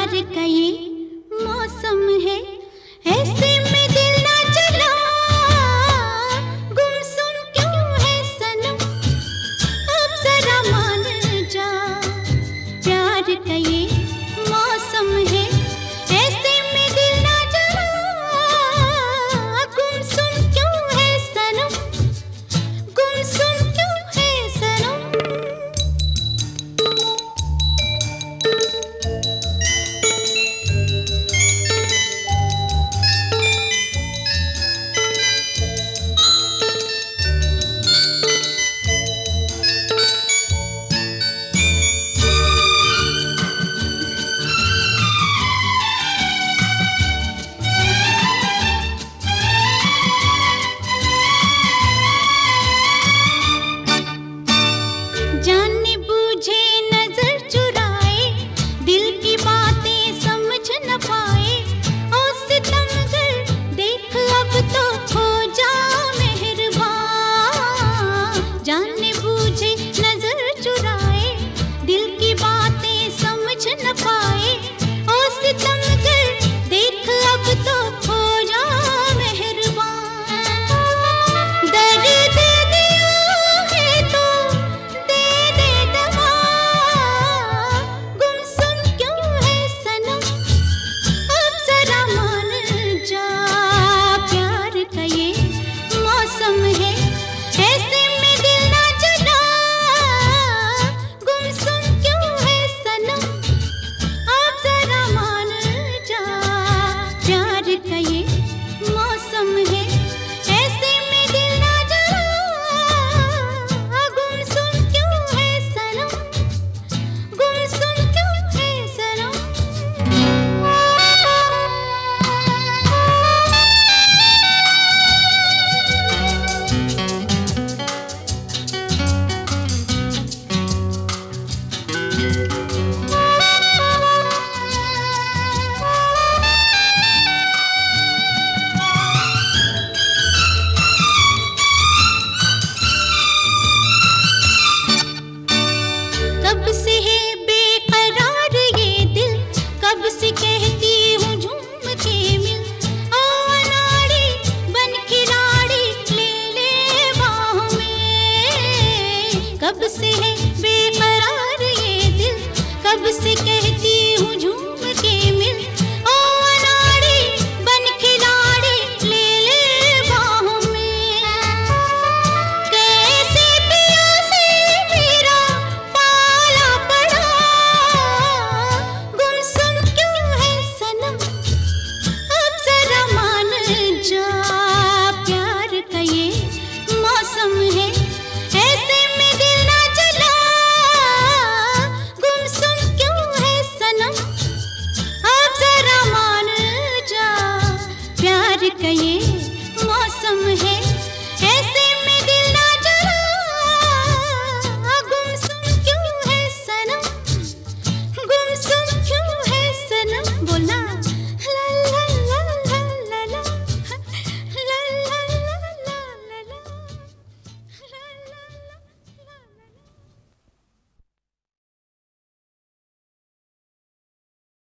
का ये मौसम है, ऐसे में दिल ना चला, गुमसुम क्यों है सनम, अब जरा मान जा। प्यार का ये मौसम है, ऐसे में दिल ना चला, गुमसुम क्यों है सनम, गुमसुम क्यों है सनम। जाने बूझे नजर चुराए, दिल की बातें समझ न पाए, ओ सितमगर देख अब तो हो जा मेहरबान। जाने बूझे नजर चुराए, दिल की बातें समझ न पाए, ओ सितमगर देख अब तो हो जा मेहरबान। दर्द दिया है तो दे दे दवा, गुमसुम क्यों है सनम, अब जरा मान जा। प्यार का ये मौसम है, ऐसे में दिल ना चला, गुमसुम क्यों है सनम, अब जरा मान जा। प्यार का ये मौसम है, ऐसे में दिल ना चला, गुमसुम क्यों है सनम, गुमसुम क्यों है सनम। कब से है बेकरार ये दिल, कब से कहती हूँ झूम के मिल, ओ अनाड़ी बन खिलाड़ी ले ले बाहों में। कब से है बेकरार ये दिल, कब से कहती हूँ झूम